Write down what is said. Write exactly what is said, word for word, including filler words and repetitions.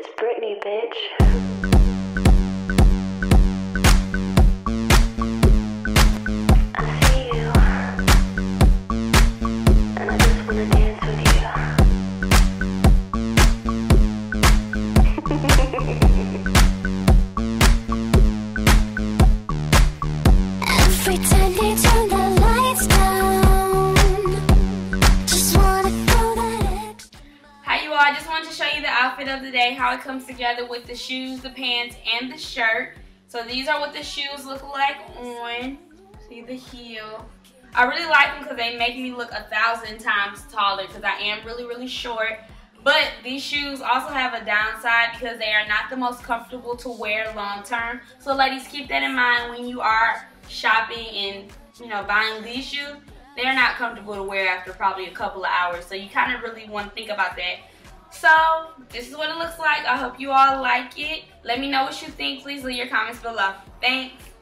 It's Britney, bitch. Every time they turn the lights down, just wanna go that extra. Hi you all, I just wanted to show you the outfit of the day, how it comes together with the shoes, the pants, and the shirt. So these are what the shoes look like on. See the heel. I really like them because they make me look a thousand times taller because I am really, really short. But these shoes also have a downside because they are not the most comfortable to wear long term. So ladies, keep that in mind when you are shopping and, you know, buying these shoes. They're not comfortable to wear after probably a couple of hours. So you kind of really want to think about that. So this is what it looks like. I hope you all like it. Let me know what you think. Please leave your comments below. Thanks.